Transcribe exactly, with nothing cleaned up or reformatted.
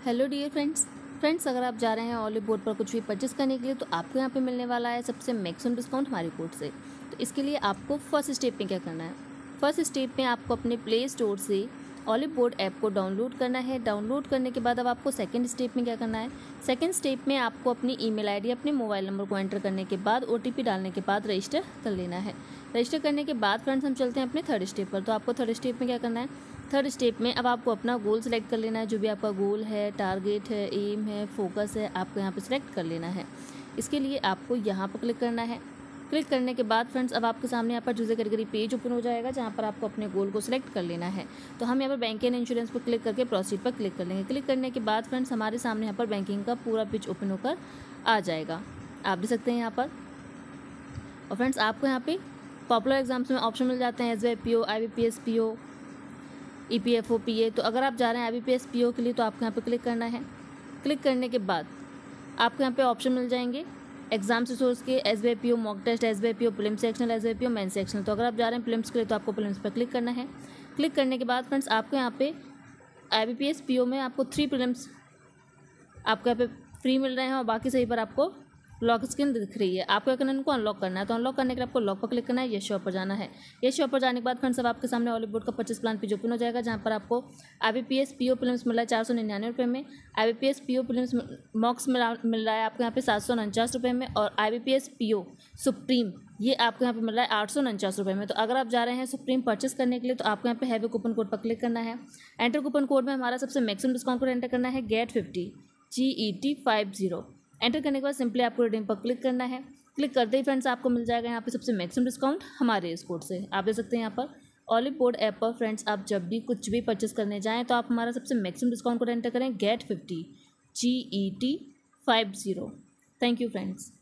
Hello dear friends friends अगर आप जा रहे हैं ऑलिव बोर्ड पर कुछ भी परचेस करने के लिए तो आपको यहाँ पे मिलने वाला है सबसे मैक्सिमम डिस्काउंट हमारी कोड से। तो इसके लिए आपको फर्स्ट स्टेप में क्या करना है, फर्स्ट स्टेप में आपको अपने प्ले स्टोर से ऑलिव बोर्ड ऐप को डाउनलोड करना है। डाउनलोड करने के बाद अब आपको सेकंड स्टेप में क्या करना है, सेकंड स्टेप में आपको अपनी ईमेल आईडी अपने मोबाइल नंबर को एंटर करने के बाद ओटीपी डालने के बाद रजिस्टर कर लेना है। रजिस्टर करने के बाद फ्रेंड्स हम चलते हैं अपने थर्ड स्टेप पर। तो आपको थर्ड स्टेप में क्या करना है, थर्ड स्टेप में अब आपको अपना गोल सेलेक्ट कर लेना है। जो भी आपका गोल है, टारगेट है, एम है, फोकस है, आपको यहाँ पे सिलेक्ट कर लेना है। इसके लिए आपको यहाँ पर क्लिक करना है। क्लिक करने के बाद फ्रेंड्स अब आपके सामने यहाँ पर यूजर कैटेगरी पेज ओपन हो जाएगा जहाँ पर आपको अपने गोल को सिलेक्ट कर लेना है। तो हम यहाँ पर बैंक एंड इंश्योरेंस पर क्लिक करके प्रोसीड पर क्लिक कर लेंगे। क्लिक करने के बाद फ्रेंड्स हमारे सामने यहाँ पर बैंकिंग का पूरा पेज ओपन होकर आ जाएगा, आप देख सकते हैं यहाँ पर। और फ्रेंड्स आपको यहाँ पे पॉपुलर एग्जाम्स में ऑप्शन मिल जाते हैं S Y P O, I B P S P O, E P F O P A. तो अगर आप जा रहे हैं I B P S P O के लिए तो आपको यहाँ पे क्लिक करना है। क्लिक करने के बाद आपको यहाँ पे ऑप्शन मिल जाएंगे एग्जाम से सोर्स के, S Y P O mock test, S Y P O prelims sectional, S Y P O main sectional. तो अगर आप जा रहे हैं प्रीलिम्स के लिए तो आपको प्रीलिम्स पर क्लिक करना है। क्लिक करने के बाद फ्रेंड्स आपको यहाँ पे I B P S P O में आपको थ्री प्रीलिम्स आपको यहाँ पे फ्री मिल रहे हैं और बाकी सही पर आपको लॉक स्क्रीन दिख रही है। आपको क्या करना है, इनको अनलॉक करना है। तो अनलॉक करने के लिए आपको लॉक पर क्लिक करना है, ये शॉप पर जाना है। ये शॉप पर जाने के बाद फ्रेंड्स अब आपके सामने ऑलिव बोर्ड का पच्चीस प्लान पेज ओपन हो जाएगा जहाँ पर आपको I B P S P O prelims मिल रहा है चार सौ निन्यानवे रुपये में, I B P S P O prelims mocks मिल रहा है आपको यहाँ पे सात सौ उनचास रुपये में, और I B P S P O supreme ये आपको यहाँ पे मिल रहा है आठ सौ उनचास रुपये में। तो अगर आप जा रहे हैं सुप्रीम परचेस करने के लिए तो आपको यहाँ पे हैवी कूपन कोड पर क्लिक करना है। एंटर कूपन कोड में हमारा सबसे मैक्सिमम डिस्काउंट कोड एंटर करना है get fifty G E T five zero. Enter करने के बाद सिंपली आपको रिडीम पर क्लिक करना है। क्लिक करते ही फ्रेंड्स आपको मिल जाएगा यहाँ पे सबसे मैक्सिमम डिस्काउंट हमारे इस कोड से। आप देख सकते हैं यहाँ पर ऑलिव बोर्ड ऐप पर फ्रेंड्स आप जब भी कुछ भी परचेस करने जाएं तो आप हमारा सबसे मैक्सिमम डिस्काउंट कोड एंटर करें get fifty G E T five zero. Thank you friends.